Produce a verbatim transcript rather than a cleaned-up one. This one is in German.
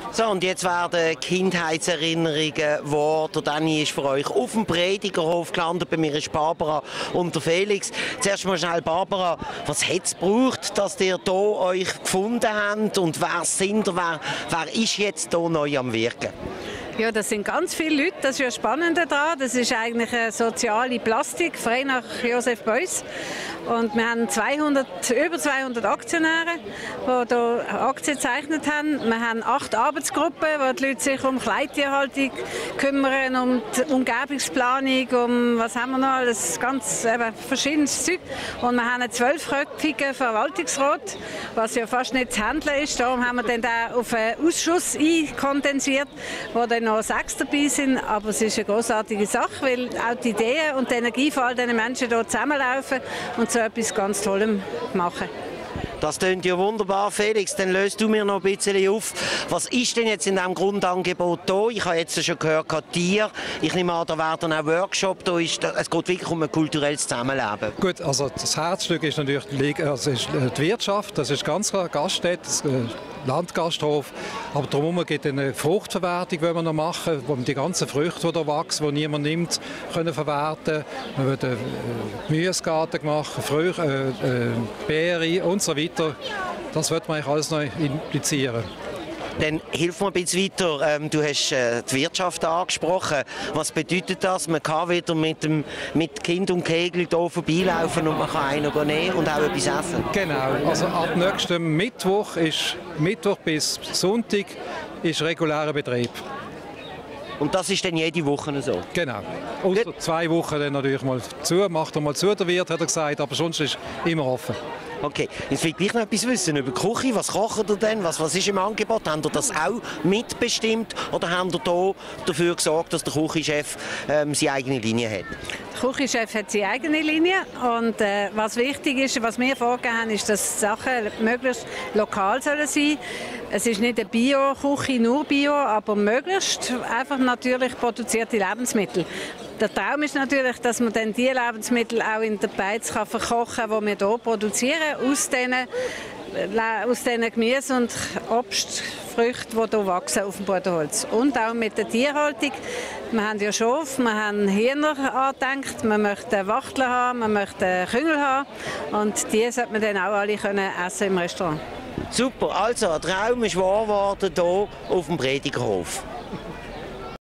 So, und jetzt werden Kindheitserinnerungen wahr. Der Danny ist für euch auf dem Predigerhof gelandet. Bei mir ist Barbara und der Felix. Zuerst mal schnell, Barbara, was hat es gebraucht, dass ihr hier euch gefunden habt? Und wer sind ihr? Wer, wer ist jetzt hier neu am Wirken? Ja, das sind ganz viele Leute, das ist ja spannend daran. Das ist eigentlich eine soziale Plastik, frei nach Josef Beuys. Und wir haben zweihundert, über zweihundert Aktionäre, die hier Aktien gezeichnet haben. Wir haben acht Arbeitsgruppen, wo die Leute sich um Kleintierhaltung kümmern, um die Umgebungsplanung, um was haben wir noch alles, ganz eben, verschiedenes Zeug. Und wir haben einen zwölfköpfigen Verwaltungsrat, was ja fast nicht zu handeln ist. Darum haben wir dann da auf einen Ausschuss einkondensiert, wo dann noch sechs dabei sind. Aber es ist eine großartige Sache, weil auch die Ideen und die Energie von all diesen Menschen hier zusammenlaufen und so etwas ganz Tollem machen. Das klingt ja wunderbar, Felix. Dann löst du mir noch ein bisschen auf. Was ist denn jetzt in diesem Grundangebot da? Ich habe jetzt schon gehört, Tier. Ich nehme an, da werden auch Workshop. Da ist, es geht wirklich um ein kulturelles Zusammenleben. Gut, also das Herzstück ist natürlich die, also ist die Wirtschaft. Das ist ganz klar Gaststätte, das Landgasthof. Aber drumherum geht eine Fruchtverwertung, die wir noch machen, wo wir die ganzen Früchte, die da wachsen, die niemand nimmt, können verwerten. Wir werden einen Gemüsegarten machen, Früchte, äh, äh, Beeren und so weiter. Das wird man eigentlich alles noch implizieren. Dann hilf mir ein bisschen weiter. Ähm, du hast äh, die Wirtschaft angesprochen. Was bedeutet das? Man kann wieder mit, dem, mit Kind und Kegel hier vorbeilaufen und man kann einen nehmen und auch etwas essen. Genau. Also ab nächstem Mittwoch ist Mittwoch bis Sonntag ist regulärer Betrieb. Und das ist dann jede Woche so? Genau. Ausser zwei Wochen dann natürlich mal zu. Macht er mal zu, der Wirt, hat er gesagt. Aber sonst ist immer offen. Okay, jetzt will ich gleich noch etwas wissen über die Küche. Was kocht ihr denn? Was, was ist im Angebot? Habt ihr das auch mitbestimmt oder habt ihr hier dafür gesorgt, dass der Küchenchef ähm, seine eigene Linie hat? Der Küchenchef hat seine eigene Linie und äh, was wichtig ist, was wir vorgegeben haben, ist, dass Sachen möglichst lokal sollen sein. Es ist nicht eine Bio-Küche, nur Bio, aber möglichst einfach natürlich produzierte Lebensmittel. Der Traum ist natürlich, dass man dann die Lebensmittel auch in der Beiz kann verkochen kann, die wir hier produzieren, aus diesen, aus diesen Gemüse- und Obstfrüchten, die hier wachsen auf dem Bodenholz. Und auch mit der Tierhaltung. Wir haben ja Schof, wir haben Hühner angedenkt, wir möchten Wachteln haben, wir möchten Küngel haben. Und die sollte man dann auch alle können essen im Restaurant. Super, also der Traum ist wahr geworden hier auf dem Predigerhof.